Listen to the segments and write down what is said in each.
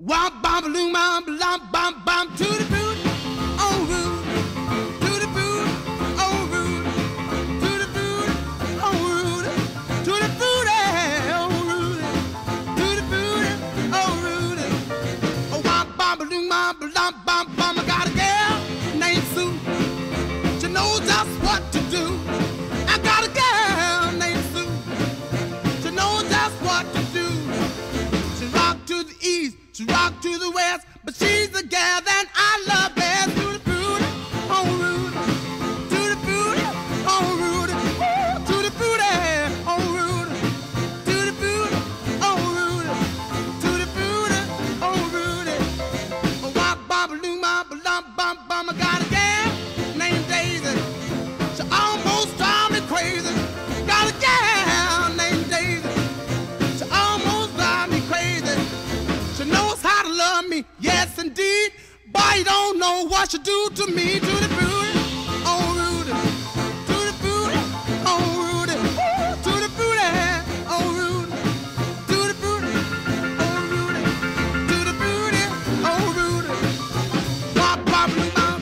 Womp bom balloon bom bom bom bom to the boot, on root, to the boot, on root, to the boot, on root, to the boot, on root, to the boot, on root. Oh, womp bom balloon bom bom bom bom. I got a girl named Sue. She knows just what to do. I got a girl named Sue. She knows just what to do. She rock to the east. She rock to the west, but she's the gal that I love best. To the booty, on root, to the booty, on root, to the booty, on root, to the booty, on root, to the booty, on root. Oh, wop, bop, balloon, bop, bum, bum, bum. I got a gal named Daisy. She almost drives me crazy. Got a gal named Daisy. She almost drives me crazy. She knows how to love me, yes indeed. Boy, you don't know what she do to me. To the booty, on Rudy, to the booty, on Rudy, to the booty, on Rudy, to the booty, on Rudy, to the booty, on Rudy. Bop, bop, bop.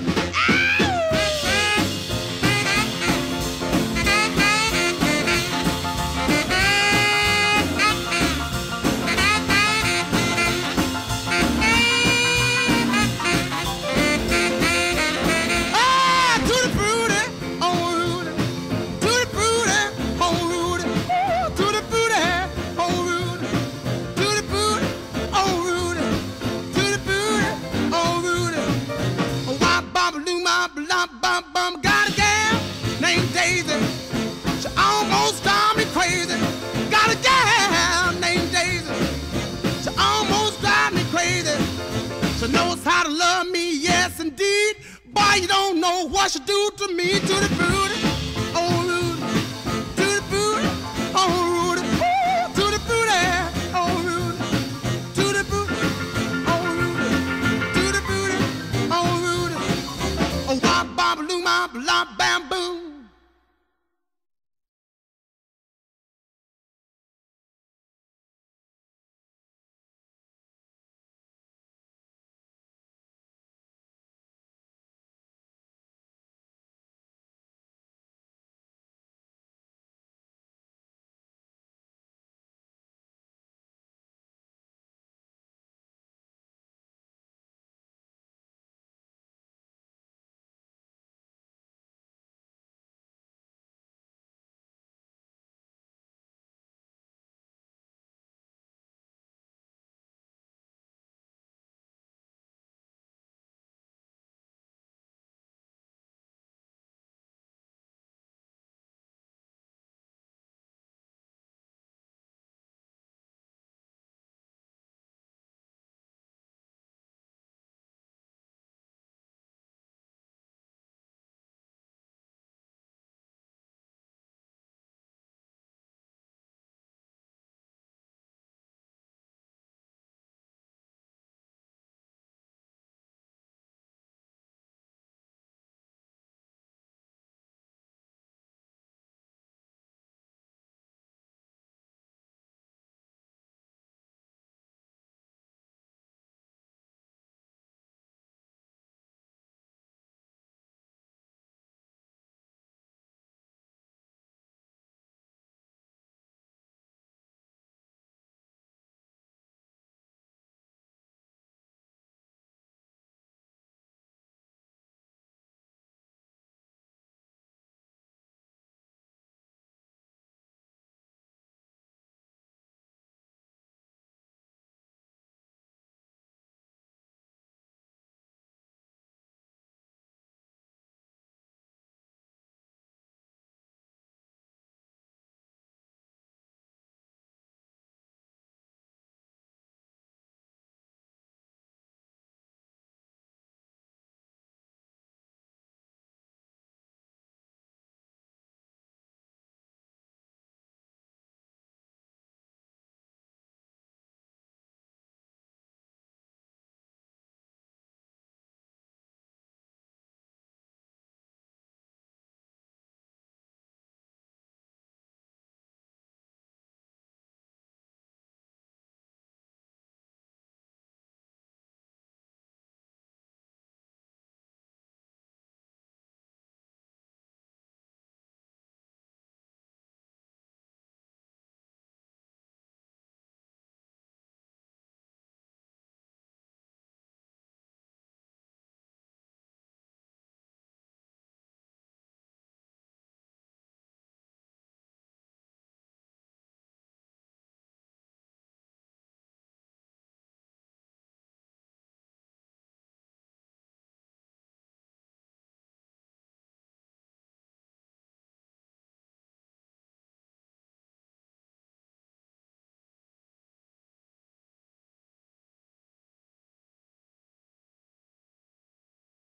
Got a gal named Daisy. She almost drives me crazy. Got a gal named Daisy. She almost drives me crazy. She knows how to love me, yes indeed. Boy, you don't know what she do to me. To the booty.